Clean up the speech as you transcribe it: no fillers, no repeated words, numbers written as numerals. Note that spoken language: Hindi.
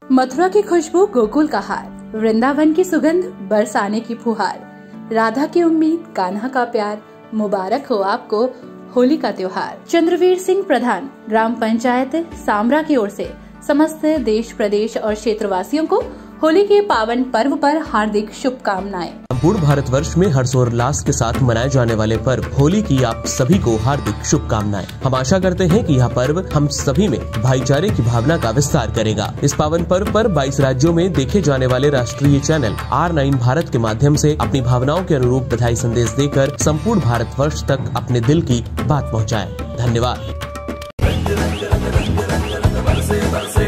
मथुरा की खुशबू, गोकुल का हार, वृंदावन की सुगंध, बरसाने की फुहार, राधा की उम्मीद, कान्हा का प्यार, मुबारक हो आपको होली का त्योहार। चंद्रवीर सिंह प्रधान, ग्राम पंचायत सामरा की ओर से समस्त देश, प्रदेश और क्षेत्रवासियों को होली के पावन पर्व पर हार्दिक शुभकामनाएं। संपूर्ण भारतवर्ष में हर्षोल्लास के साथ मनाए जाने वाले पर्व होली की आप सभी को हार्दिक शुभकामनाएं। हम आशा करते हैं कि यह पर्व हम सभी में भाईचारे की भावना का विस्तार करेगा। इस पावन पर्व पर 22 राज्यों में देखे जाने वाले राष्ट्रीय चैनल R9 भारत के माध्यम से अपनी भावनाओं के अनुरूप बधाई संदेश देकर संपूर्ण भारतवर्ष तक अपने दिल की बात पहुँचाए। धन्यवाद।